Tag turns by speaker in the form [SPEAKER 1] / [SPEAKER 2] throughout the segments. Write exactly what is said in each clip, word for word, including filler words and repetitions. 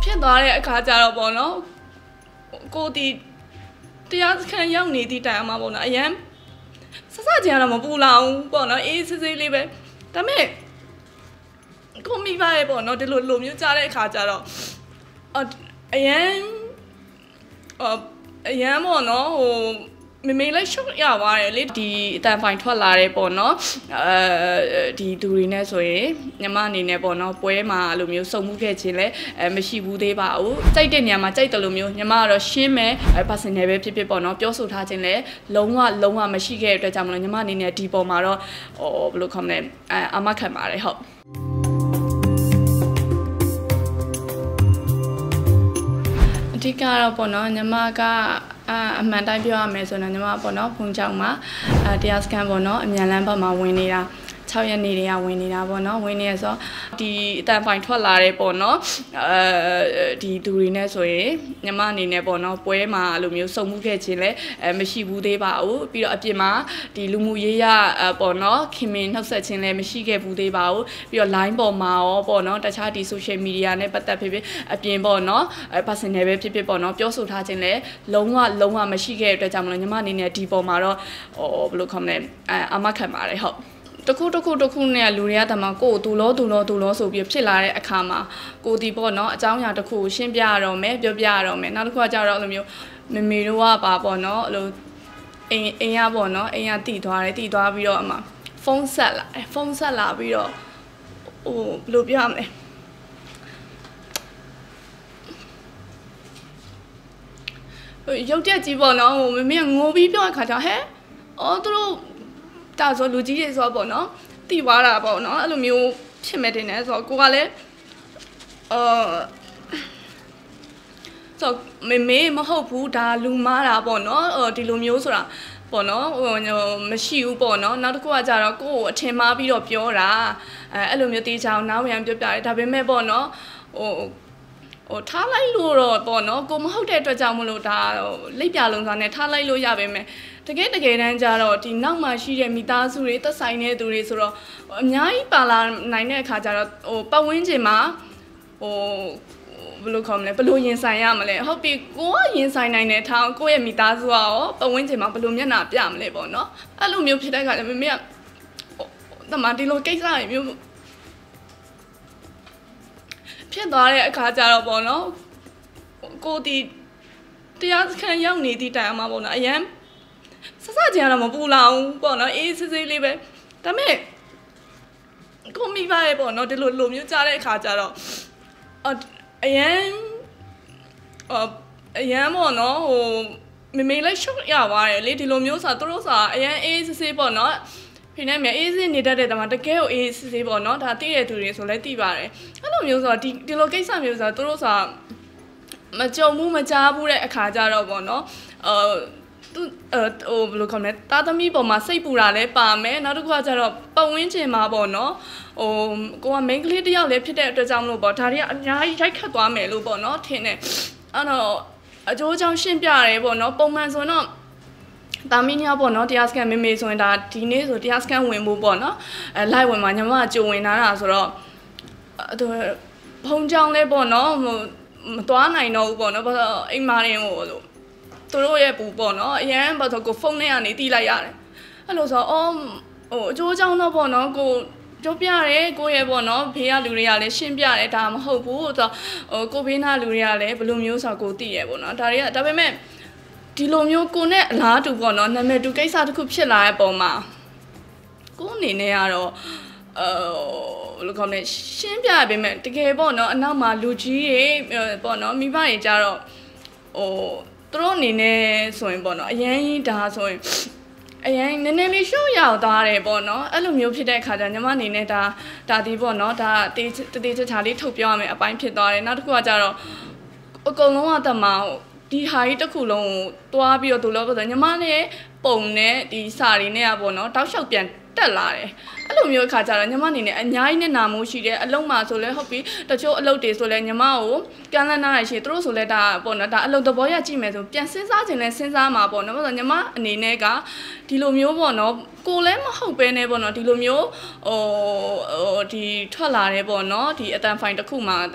[SPEAKER 1] ဖြစ်သွားတဲ့အခါကျတော့ပေါ့နော်ကိုဒီတရားစခန်းရောက်နေသည့်တိုင်အောင်မှာပေါ့နော်အရင်စစချင်းတော့မပူလောင်ပေါ့နော်အေးစစ်စစ်လေးပဲဒါပေမဲ့ကိုမိပါရဲ့ပေါ့နော်ဒီလိုလိုမျိုးကြားတဲ့အခါကျတော့အရင်အရင်ပေါ့နော်ဟိုမမေလိုက်ရှုပ်ရသွားတယ်လေဒီအတန်ဖိုင်ထွက်လာတယ်ပေါ့နော်အဲဒီသူတွေနဲ့ဆိုရင်ညီမအနေနဲ့ပေါ့နော်ပွဲမှာလိုမျိုးစုံမှုခဲ့ခြင်းလဲအဲမရှိဘူးသေးပါဘူးကြိုက်တဲ့နေရာမှာကြိုက်တယ်လို့မျိုးညီမကတော့ရှင်းမယ် personal ပဲဖြစ်ဖြစ်ပေါ့နော်ပြောဆိုထားခြင်းလဲလုံးဝလုံးဝမရှိခဲ့တဲ့အတွက်ကြောင့်မလို့ညီမအနေနဲ့ဒီပေါ်မှာတော့ဟိုဘယ်လိုခေါ်မလဲအဲအမခံပါတယ်ဟုတ်အဓိကတော့ပေါ့နော်ညီမကအမှန်တိုင်းပြောရမယ်ဆိုတော့ညီမပေါ့နော်ဖုန်ကြောင်မှာအဲတရားစကန်ပေါ့နော်အမြန်လန်းဘက်မှာဝင်နေတာ၆ရက်နေတွေကဝင်နေတာပေါ့နော်ဝင်နေရဆိုဒီအတန်ဖိုင်ထွက်လာတယ်ပေါ့နော်အဲဒီသူတွေနဲ့ဆိုရင်ညီမအနေနဲ့ပေါ့နော်ပွဲမှာလိုမျိုးစုံမှုခဲ့ခြင်းလဲအဲမရှိဘူးသေးပါဘူးပြီးတော့အပြင်မှာဒီလူမှုရေးရပေါ့နော်ခင်မင်နှုတ်ဆက်ခြင်းလဲမရှိခဲ့ဘူးသေးပါဘူးပြီးတော့ line ပေါ်မှာရောပေါ့နော်တခြားဒီ social media နဲ့ပတ်သက်ဖြစ်ဖြစ်အပြင်ပေါ့နော်အဲ personal ပဲဖြစ်ဖြစ်ပေါ့နော်ပြောဆိုထားခြင်းလဲလုံးဝလုံးဝမရှိခဲ့တဲ့အတွက်ကြောင့်မလို့ညီမအနေနဲ့ဒီပေါ်မှာတော့ဟိုဘယ်လိုခေါ်မလဲအဲအမခံပါတယ်ဟုတ်တခုတခုတခုနဲ့လူတွေကတမကိုတူလို့တူလို့တူလို့ဆိုပြီးဖြစ်လာတဲ့အခါမှာကိုဒီပေါ့နော်အကြောင်းအရာတစ်ခုကိုရှင်းပြရတော့မယ်ပြောပြရတော့မယ်နောက်တစ်ခုကကြတော့အဲ့လိုမျိုးမမေတို့ကပါပေါ့နော်အဲ့လိုအိမ်အိမ်ရပေါ့နော်အိမ်ရတိသွားတယ်တိသွားပြီးတော့အမဖုန်းဆက်လာဖုန်းဆက်လာပြီးတော့ဟိုဘယ်လိုပြောရမလဲရုပ်ချက်ကြီးပေါ့နော်ဟိုမမေကငိုပြီးပြောတဲ့ခါကျဟဲ့အော်သူတို့ဒါဆိုလူကြီးတွေဆိုတော့ပေါ့နော်တိသွားတာပေါ့နော်အဲ့လိုမျိုးဖြစ်မဲ့တင်တယ်ဆိုတော့ကိုကလည်းအာဆိုမေမေမဟုတ်ဘူးဒါလူမားတာပေါ့နော်ဒီလိုမျိုးဆိုတာပေါ့နော်ဟိုမရှိဘူးပေါ့နော်နောက်တစ်ခုကကြတော့ကိုကိုအထင်မှားပြီးတော့ပြောတာအဲအဲ့လိုမျိုးတေးချောင်းနောက်ရံပြောပြတယ်ဒါပေမဲ့ပေါ့နော်ဟိုဟိုထားလိုက်လို့တော့ပေါ့နော်ကိုမဟုတ်တဲ့အတွက်ကြောင့်မလို့ဒါလိပ်ပြလုံးစားနဲ့ထားလိုက်လို့ရပါမယ်တကယ်တကယ်တမ်းကျတော့ဒီနောက်မှာရှိတဲ့မိသားစုတွေသက်ဆိုင်တဲ့သူတွေဆိုတော့အများကြီးပါလာနိုင်တဲ့အခါကျတော့ဟိုပတ်ဝန်းကျင်မှာဟိုဘယ်လိုခေါ်မလဲဘယ်လိုရင်ဆိုင်ရမလဲဟုတ်ပြီကိုကရင်ဆိုင်နိုင်တဲ့ထောင်ကိုယ့်ရဲ့မိသားစုကရောပတ်ဝန်းကျင်မှာဘယ်လိုမျက်နှာပြမလဲပေါ့နော်အဲ့လိုမျိုးဖြစ်တဲ့အခါကျမမေကတမဒီလိုကိစ္စတွေမျိုးဖြစ်သွားတဲ့အခါကျတော့ပေါ့နော်ကိုဒီတရားစခန်းရောက်နေသည့်တိုင်အောင်မှာပေါ့နော်အရင်စစချင်းတော့မပူလောင်ပေါ့နော်အေးစစ်စစ်လေးပဲဒါပေမဲ့ကိုမိပါရဲ့ပေါ့နော်ဒီလိုလိုမျိုးကြားတဲ့အခါကျတော့အရင်အရင်ပေါ့နော်ဟိုမမေလိုက်ရှုပ်ရသွားတယ်လေဒီလိုမျိုးဆိုတော့တို့ဆိုအရင်အေးစစ်စစ်ပေါ့နော်ဖိနေမြအေးစစ်နေတတ်တဲ့တမတကယ်ကိုအေးစစ်စစ်ပေါ့နော်ဒါသိတဲ့သူတွေဆိုလဲသိပါတယ်အဲ့လိုမျိုးဆိုတော့ဒီဒီလိုကိစ္စမျိုးဆိုတော့တို့ဆိုမကြုံဘူးမကြားဘူးတဲ့အခါကျတော့ပေါ့နော်အာသူဟိုဘယ်လိုခေါ်မလဲတာသမီပေါ်မှာစိတ်ပူတာလဲပါမယ်နောက်တစ်ခုကကျတော့ပတ်ဝန်းကျင်မှာပေါ့နော်ဟိုကိုက main ကလေးတယောက်လည်းဖြစ်တဲ့အတွက်ကြောင့်မလို့ပေါ့ဒါတွေကအများကြီးရိုက်ခတ်သွားမယ်လို့ပေါ့နော်ထင်တယ်အဲ့တော့အကျိုးကြောင့်ရှင်းပြရဲပေါ့နော်ပုံမှန်ဆိုတော့တာမီနီယာပေါ့နော်တရားစကန်မေမေဆိုရင်ဒါဒီနေ့ဆိုတရားစကန်ဝင်ဖို့ပေါ့နော်အဲလိုက်ဝင်မှာညီမကကြုံဝင်လာတာဆိုတော့သူဖုံကြောင်လဲပေါ့နော်ဟိုမသွားနိုင်တော့ဘူးပေါ့နော်ဘာလို့အိမ်မာရင်ဟိုသူတို့ရဲ့ပူပေါ့နော်အရင်ဘာလို့ကိုဖုန်းနဲ့ကနေတီးလိုက်ရတယ်အဲ့လိုဆိုအော်ဟိုအကျိုးကြောင့်တော့ပေါ့နော်ကိုပြောပြရဲကိုရဲ့ပေါ့နော်ဖေးရလူတွေကလည်းရှင်းပြတယ်ဒါမဟုတ်ဘူးဆိုတော့ဟိုကိုဘေးနာလူတွေကလည်းဘယ်လိုမျိုးဆိုကိုသိရပေါ့နော်ဒါတွေကဒါပေမဲ့ဒီလိုမျိုးကိုနဲ့အလားတူပေါ့နော်နာမည်တူကိစ္စတစ်ခုဖြစ်လာတဲ့ပုံမှာကိုအနေနဲ့ကတော့အဲဘယ်လိုခေါ်မလဲရှင်းပြပေးမယ်တကယ်ပေါ့နော်အနောက်မှာလူကြီးတွေပေါ့နော်မိဘတွေကြတော့ဟိုသူတို့အနေနဲ့ဆိုရင်ပေါ့နော်အရင်ကြီးဒါဆိုရင်အရင်နည်းနည်းလေးရှုံးရောက်သွားတယ်ပေါ့နော်အဲ့လိုမျိုးဖြစ်တဲ့အခါကျညီမအနေနဲ့ဒါဒါဒီပေါ့နော်ဒါတေးတေးချာချာလေးထုတ်ပြောရမယ်အပိုင်းဖြစ်သွားတယ်နောက်တစ်ခုကကြတော့အကုန်လုံးကတမဒီဟာကြီးတစ်ခုလုံးကိုတွားပြီးတော့သူလို့ပြောဆိုညီမနဲ့ပုံနဲ့ဒီစာရီနဲ့อ่ะပေါ့နော်တောက်လျှောက်ပြန်တက်လာတယ်အဲ့လိုမျိုးအခါကျတော့ညီမအနေနဲ့အများကြီးနဲ့နာမိုးရှိတယ်အလုံးမှာဆိုလဲဟုတ်ပြီတချို့အလုပ်တွေဆိုလဲညီမကိုကန်လန်းနာရရှိသူတို့ဆိုလဲဒါပေါ့နော်ဒါအလုပ်သဘောရကြည့်မယ်ဆိုပြန်စဉ်းစားခြင်းလဲစဉ်းစားမှာပေါ့နော်ဆိုတော့ညီမအနေနဲ့ကဒီလိုမျိုးပေါ့နော်ကိုလည်းမဟုတ်ပဲနဲ့ပေါ့နော်ဒီလိုမျိုးဟိုဟိုဒီထွက်လာတယ်ပေါ့နော်ဒီအတန်ဖိုင်တစ်ခုမှာ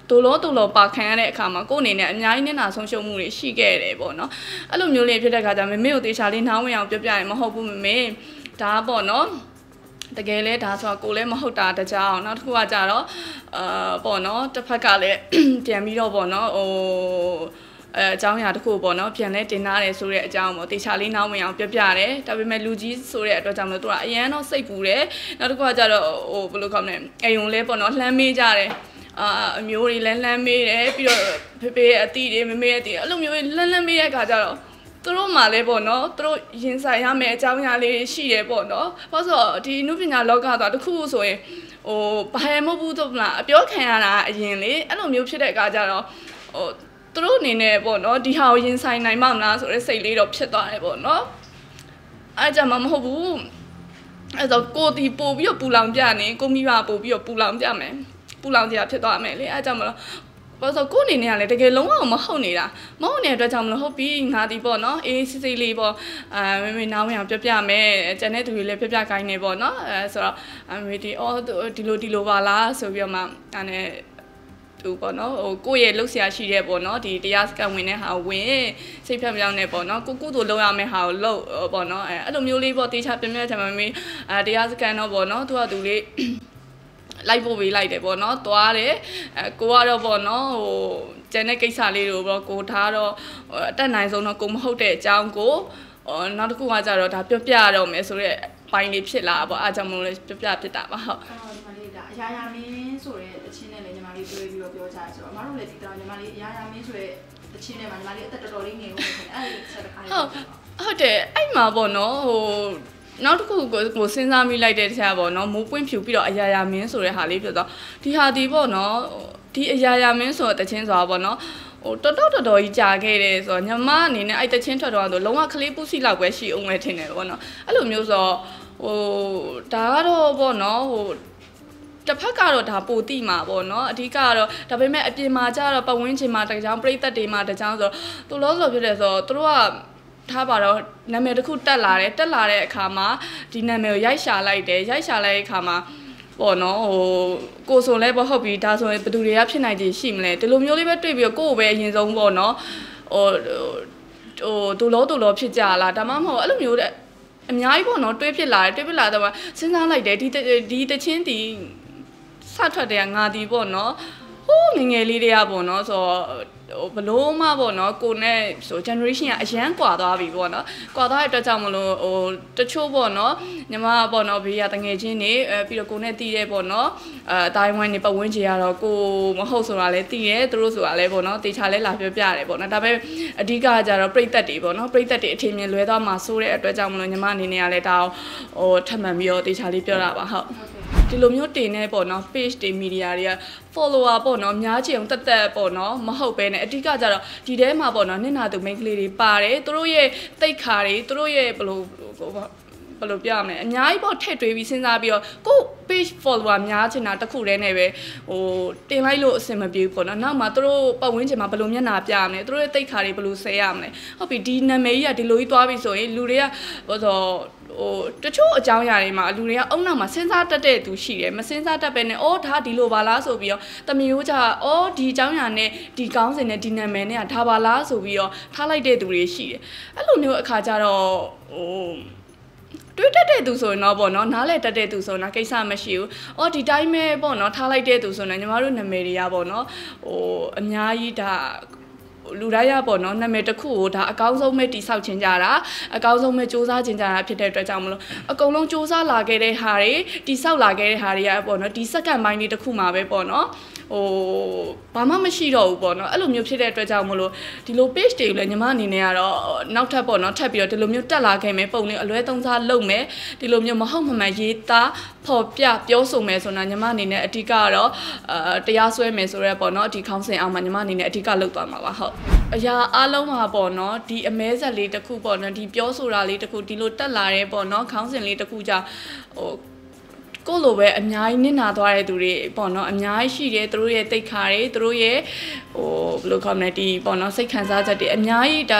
[SPEAKER 1] တူလို့တူလို့ပါခံရတဲ့အခါမှာကိုယ်အနေနဲ့အများကြီးနဲ့နာဆုံးရှုံးမှုတွေရှိခဲ့တယ်ပေါ့နော်အဲ့လိုမျိုးလေးဖြစ်တဲ့အခါကျမမေကိုတေချာလေးနှောင်းဝင်အောင်ပြောပြရင်မဟုတ်ဘူးမမေဒါပေါ့နော်တကယ်လဲဒါဆိုကိုလည်းမဟုတ်တာတကြောင်နောက်တစ်ခုကကြတော့အာပေါ့နော်တစ်ဖက်ကလည်းပြန်ပြီးတော့ပေါ့နော်ဟိုအဲအကြောင်းအရာတစ်ခုပေါ့နော်ပြန်လဲတင်ထားတယ်ဆိုတဲ့အကြောင်းပေါ့တေချာလေးနှောင်းဝင်အောင်ပြောပြတယ်ဒါပေမဲ့လူကြီးဆိုတဲ့အတွက်ကြောင့်မလို့သူကအရန်တော့စိတ်ပူတယ်နောက်တစ်ခုကကြတော့ဟိုဘယ်လိုခေါမလဲအိမ်ုံလဲပေါ့နော်လှမ်းမေးကြတယ်အာအမျိုးတွေလန်းလန်းမေးတယ်ပြီးတော့ဖေဖေရဲ့အတီတွေမမေရဲ့အတီအဲ့လိုမျိုးလန်းလန်းမေးတဲ့အခါကျတော့သူတို့မှလည်းပေါ့နော်သူတို့ရင်ဆိုင်ရမယ်အကြောင်းအရာလေးရှိတယ်ပေါ့နော်ဘာလို့ဆိုတော့ဒီနုပညာလောကဆိုတာတစ်ခုဆိုရင်ဟိုဘာမှမဟုတ်ဘူးတော့မလားအပြောခံရတာအရင်လေအဲ့လိုမျိုးဖြစ်တဲ့အခါကျတော့ဟိုသူတို့အနေနဲ့ပေါ့နော်ဒီဟာကိုရင်ဆိုင်နိုင်မှမလားဆိုတဲ့စိတ်လေးတော့ဖြစ်သွားတယ်ပေါ့နော်အဲ့ကြမှာမဟုတ်ဘူးအဲ့တော့ကိုတီပို့ပြီးတော့ပူလောင်ပြနေကိုမိဘပို့ပြီးတော့ပူလောင်ပြမယ်ပူလောင်ကြဖြစ်သွားမယ်လေအဲ့ကြောင့်မလို့ဘာလို့ကိုအနေနဲ့ကလည်းတကယ်လုံးဝမဟုတ်နေတာမဟုတ်နေတဲ့အတွက်ကြောင့်မလို့ဟုတ်ပြီငါဒီပေါ့နော်အေးစစ်စစ်လေးပေါ့အာမမေနားဝင်အောင်ပြပြမယ်ကျန်တဲ့သူတွေလည်းပြပြခိုင်းနေပေါ့နော်အဲဆိုတော့အမေဒီအော်ဒီလိုဒီလိုပါလားဆိုပြီးတော့မှအဲနဲ့သူပေါ့နော်ဟိုကိုယ့်ရဲ့လှုပ်ရှားရှိတဲ့ပေါ့နော်ဒီတရားစကန်ဝင်တဲ့ဟာဝင်စိတ်ဖြတ်ပြောင်းနေပေါ့နော်ကိုကုသိုလ်လုပ်ရမယ့်ဟာကိုလုပ်ပေါ့နော်အဲအဲ့လိုမျိုးလေးပေါ့တေချာပြပြချင်မှမေအဲတရားစကန်တော့ပေါ့နော်သူကသူလေးလိုက်ပို့ပေးလိုက်တယ်ပေါ့နော်သွားတယ်အဲကိုကတော့ပေါ့နော်ဟိုကျန်တဲ့ကိစ္စလေးတွေပေါ့ကိုထားတော့အတက်နိုင်ဆုံးတော့ကိုမဟုတ်တဲ့အကြောင်းကိုနောက်တစ်ခုကကြတော့ဒါပြောပြရတော့မယ်ဆိုတော့ပိုင်းလေးဖြစ်လာပေါ့အားကြောင့်မလို့ပြောပြဖြစ်တာပါဟုတ်
[SPEAKER 2] အော်ညီမလေးဒါအရာရာမင်းဆိုတဲ့အချင်းနဲ့လည်းညီမလေးတွေ့ပြီးတော့ပြောကြဆိုတော့အမတို့လည်းဒီတော့ညီမလေးအရာရာမင်းဆိုတဲ့အချင်းနဲ့မှညီမလေးအသက်တော်တော်လေးငယ်ဦးမယ်ခင်အဲ့ဒီဆက်တစ်ခါလေးဟုတ်
[SPEAKER 1] ဟုတ်တယ်အဲ့မှာပေါ့နော်ဟိုနောက်တစ်ခုကိုကိုစဉ်းစားမိလိုက်တဲ့တရားပေါ့နော်မိုးပွင့်ဖြူပြီးတော့အရာရာမင်းဆိုတဲ့ဟာလေးဖြစ်တော့ဒီဟာဒီပေါ့နော်ဒီအရာရာမင်းဆိုတဲ့တချင်းဆိုတာပေါ့နော်ဟိုတော်တော်တော်တော်ကြီးကြာခဲ့တယ်ဆိုတော့ညီမအနေနဲ့အဲ့တချင်းထွက်တော့ဆိုလုံးဝကလေးပူစီလောက်ပဲရှိအောင်ပဲထင်တယ်ပေါ့နော်အဲ့လိုမျိုးဆိုဟိုဒါကတော့ပေါ့နော်ဟိုတစ်ဖက်ကတော့ဒါပိုတိမှာပေါ့နော်အဓိကကတော့ဒါပေမဲ့အပြင်မှာကျတော့ပတ်ဝန်းကျင်မှာတကြောင်ပြိသက်တွေမှာတကြောင်ဆိုတော့သူလို့ဆိုဖြစ်တယ်ဆိုတော့သူတို့ကထားပါတော့နာမည်တစ်ခုတက်လာတယ်တက်လာတဲ့အခါမှာဒီနာမည်ကိုရိုက်ရှာလိုက်တယ်ရိုက်ရှာလိုက်တဲ့အခါမှာပေါ့နော်ဟိုကိုဆိုလဲပေါ့ဟုတ်ပြီဒါဆိုရင်ဘယ်သူတွေကဖြစ်နိုင်ခြင်းရှိမလဲဒီလိုမျိုးလေးပဲတွေ့ပြီးတော့ကိုယ့်ကိုပဲအရင်ဆုံးပေါ့နော်ဟိုဟိုဒူလို့ဒူလို့ဖြစ်ကြလားဒါမှမဟုတ်အဲ့လိုမျိုးအများကြီးပေါ့နော်တွေးဖြစ်လာတယ်တွေးဖြစ်လာတော့စဉ်းစားလိုက်တယ်ဒီဒီတချင်းဒီစထွက်တဲ့ငါဒီပေါ့နော်ဟိုးငငယ်လေးတွေကပေါ့နော်ဆိုတော့ဘလို့မှပေါ့နော်ကိုနဲ့ဆို generation ကအရန်ကွာသွားပြီပေါ့နော်ကွာသွားတဲ့အတွက်ကြောင့်မလို့ဟိုတချို့ပေါ့နော်ညီမပေါ့နော်ဘေးကတငယ်ချင်းတွေအဲပြီးတော့ကိုနဲ့တီးတဲ့ပေါ့နော်အဲအတိုင်းဝိုင်းနေပတ်ဝန်းကျင်ကတော့ကိုမဟုတ်ဆိုတာလည်းတီးတယ်သူတို့ဆိုတာလည်းပေါ့နော်တေချာလည်းလာပြောပြတယ်ပေါ့နော်ဒါပေမဲ့အဓိကကျတော့ပြိသက်တွေပေါ့နော်ပြိသက်တွေအထင်မြင်လွဲသွားမှာဆိုတဲ့အတွက်ကြောင့်မလို့ညီမအနေနဲ့ကလည်းဒါဟိုထပ်မှန်ပြီးတော့တေချာလေးပြောတာပါဟုတ်ဒီလိုမျိုးတင်နေပေါ့နော် page တွေ media တွေက follower ပေါ့နော်များချင်အောင်တက်တက်ပေါ့နော်မဟုတ်ပဲနဲ့အဓိကကျတော့ဒီထဲမှာပေါ့နော်နင့်နာသူ main ကလေးတွေပါတယ်သူတို့ရဲ့တိတ်ခါတွေသူတို့ရဲ့ဘယ်လိုဘယ်လိုပြောရမလဲအများကြီးပေါ့ထည့်တွေးပြီးစဉ်းစားပြီးတော့ကို page follower များချင်တာတခုတည်းနဲ့ပဲဟိုတင်လိုက်လို့အဆင်မပြေဘူးပေါ့နော်နောက်မှသူတို့ပတ်ဝန်းကျင်မှာဘယ်လိုမျက်နှာပြရမလဲသူတို့ရဲ့တိတ်ခါတွေဘယ်လိုဆဲရမလဲဟုတ်ပြီဒီနာမည်ကြီးကဒီလိုကြီးသွားပြီဆိုရင်လူတွေကဟိုဆိုဟိုတချို့အကြောင်းအရာတွေမှာလူတွေကအုံနောက်မှာစဉ်းစားတတ်တဲ့သူရှိတယ်မစဉ်းစားတတ်ပဲနဲ့အော်ဒါဒီလိုပါလားဆိုပြီးတော့တမျိုးကြအော်ဒီအကြောင်းအရာနဲ့ဒီကောင်းစင်နဲ့ဒီနာမည်နဲ့ဒါပါလားဆိုပြီးတော့ထားလိုက်တဲ့သူတွေရှိတယ်အဲ့လိုမျိုးအခါကျတော့ဟိုတွေးတတ်တဲ့သူဆိုရင်တော့ပေါ့နော်နားလဲတတ်တဲ့သူဆိုရင်တော့ကိစ္စမရှိဘူး။အော်ဒီတိုင်းပဲပေါ့နော်ထားလိုက်တဲ့သူဆိုရင်ညီမတို့နာမည်တွေကပေါ့နော်ဟိုအများကြီးဒါလူတိုင်းရပေါ့နော်နာမည်တစ်ခုကိုဒါအကောင်းဆုံးပဲတိဆောက်ချင်ကြတာအကောင်းဆုံးပဲစူးစမ်းချင်ကြတာဖြစ်တဲ့အတွက်ကြောင့်မလို့အကုန်လုံးစူးစမ်းလာခဲ့တဲ့ဟာတွေတိဆောက်လာခဲ့တဲ့ဟာတွေကပေါ့နော်ဒီစက္ကန့်ပိုင်းလေးတစ်ခုမှာပဲပေါ့နော်ဟိုဘာမှမရှိတော့ဘူးပေါ့နော်အဲ့လိုမျိုးဖြစ်တဲ့အတွက်ကြောင့်မလို့ဒီလို page တွေလည်းညီမအနေနဲ့ကတော့နောက်ထပ်ပေါ့နော်ထပ်ပြီးတော့ဒီလိုမျိုးတက်လာခဲ့မယ်ပုံလေးအလွဲသုံးစားလုပ်မယ်ဒီလိုမျိုးမဟုတ်မှန်မှန်ရေးသားဖော်ပြပြောဆိုမယ်ဆိုတာညီမအနေနဲ့အဓိကကတော့အာတရားစွဲမယ်ဆိုတော့ပေါ့နော်ဒီခေါင်းစဉ်အောင်မှာညီမအနေနဲ့အဓိကလုပ်သွားမှာပါဟုတ်အရာအားလုံးမှာပေါ့နော်ဒီအမဲဆက်လေးတစ်ခုပေါ့နော်ဒီပြောဆိုတာလေးတစ်ခုဒီလိုတက်လာတဲ့ပေါ့နော်ခေါင်းစဉ်လေးတစ်ခုကြောင့်ဟိုကိုလိုပဲအများကြီးနစ်နာသွားတဲ့သူတွေပေါ့နော်အများကြီးရှိတယ်သူတို့ရဲ့တိတ်ခါတွေသူတို့ရဲ့ဟိုဘယ်လိုခေါ်မလဲဒီပေါ့နော်စိတ်ခံစားချက်တွေအများကြီးဒါ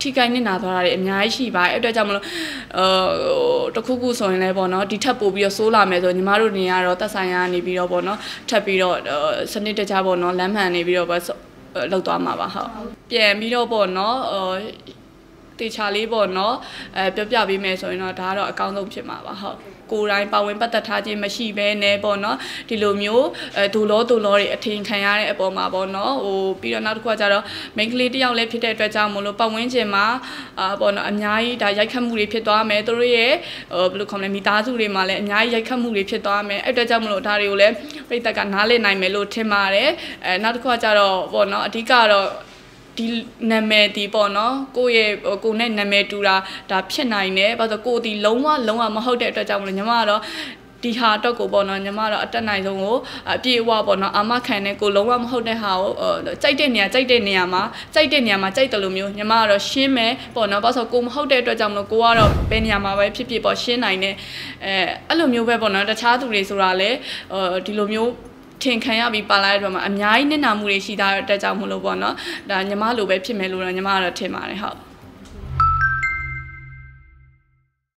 [SPEAKER 1] ထိကိုင်းနေတာသွားတာတွေအများကြီးရှိပါတယ်အဲ့အတွက်ကြောင့်မလို့ဟိုတခုခုဆိုရင်လည်းပေါ့နော်ဒီထပ်ပို့ပြီးတော့စိုးလာမယ်ဆိုညီမတို့နေရတော့တက်ဆိုင်ရနေပြီးတော့ပေါ့နော်ထပ်ပြီးတော့စနစ်တကျပေါ့နော်လမ်းမှန်နေပြီးတော့ပဲလောက်သွားမှာပါဟုတ်ပြန်ပြီးတော့ပေါ့နော်တေချာလေးပေါ့နော်အဲပြောပြပေးမယ်ဆိုရင်တော့ဒါကတော့အကောင်းဆုံးဖြစ်မှာပါဟုတ်ကိုယ်တိုင်ပါဝင်ပတ်သက်ထားခြင်းမရှိဘဲနဲ့ပေါ့နော်ဒီလိုမျိုးအဲဒူလောဒူလောတွေအထင်ခံရတဲ့အပေါ်မှာပေါ့နော်ဟိုပြီးတော့နောက်တစ်ခုကကျတော့ main ကလေးတယောက်လည်းဖြစ်တဲ့အတွက်ကြောင့်မလို့ပတ်ဝန်းကျင်မှာအာပေါ့နော်အများကြီးဒါရိုက်ခတ်မှုတွေဖြစ်သွားမယ်သူတို့ရဲ့ဟိုဘယ်လိုခေါ်မလဲမိသားစုတွေမှာလည်းအများကြီးရိုက်ခတ်မှုတွေဖြစ်သွားမယ်အဲ့အတွက်ကြောင့်မလို့ဒါတွေကိုလည်းပြိတ္တကနားလည်နိုင်မယ်လို့ထင်ပါတယ်အဲနောက်တစ်ခုကကျတော့ပေါ့နော်အဓိကတော့ဒီနာမည်ဒီပေါ့နော်ကိုယ့်ရဲ့ကိုယ်နဲ့နာမည်တူတာဒါဖြစ်နိုင်တယ်ဘာလို့ကိုယ်ဒီလုံးဝလုံးဝမဟုတ်တဲ့အတွက်ကြောင့်မလို့ညီမကတော့ဒီဟာတော့ကိုပေါ့နော်ညီမတော့အတက်နိုင်ဆုံးကိုအပြည့်အဝပေါ့နော်အာမခံတဲ့ကိုလုံးဝမဟုတ်တဲ့ဟာကိုကြိုက်တဲ့နေရာကြိုက်တဲ့နေရာမှာကြိုက်တဲ့နေရာမှာကြိုက်တယ်လို့မျိုးညီမကတော့ရှင်းမယ်ပေါ့နော်ဘာလို့ကိုမဟုတ်တဲ့အတွက်ကြောင့်မလို့ကိုကတော့ဘယ်နေရာမှာပဲဖြစ်ဖြစ်ပေါ့ရှင်းနိုင်တယ်အဲအဲ့လိုမျိုးပဲပေါ့နော်တခြားသူတွေဆိုတာလေဒီလိုမျိုးထင်ခံရပြီးပါလာတဲ့အတွက်မှာအများကြီးနစ်နာမှုတွေရှိတာတဲ့အတွက်ကြောင့်မလို့ပေါ့နော်ဒါညီမလိုပဲဖြစ်မယ်လို့တော့ညီမကတော့ထင်ပါတယ်ဟုတ်